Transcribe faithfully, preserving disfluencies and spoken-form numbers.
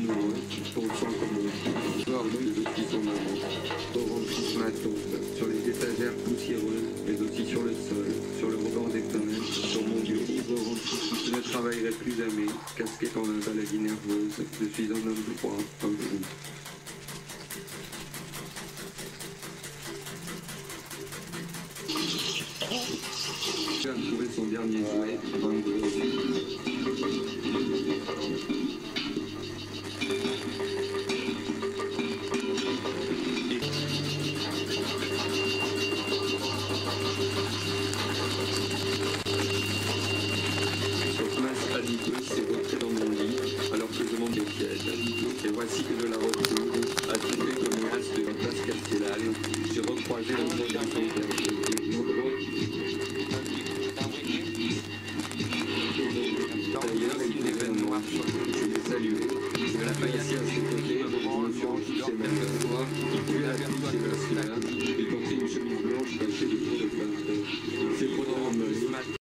amoureux, ton sang comme on peut avoir de qui sont maman. Orange qui m'attendent, sur les étagères poussiéreuses, mais aussi sur le sol, sur le rebord des fenêtres, sur mon bureau. Orange, je ne travaillerai plus jamais, casqué dans la maladie nerveuse. Je suis un homme de froid, comme vous. Tu as trouvé son dernier jouet, vingt-deux. S'est rentré dans mon lit alors que je monte des pièges. Et voici que je la retrouve, attirée comme une as de la place Castellane. J'ai recroisé le nom d'un son perdu. D'ailleurs, il était noir, je l'ai salué. Je la faillais à ses côtés, je me suis rendu ses mêmes fois.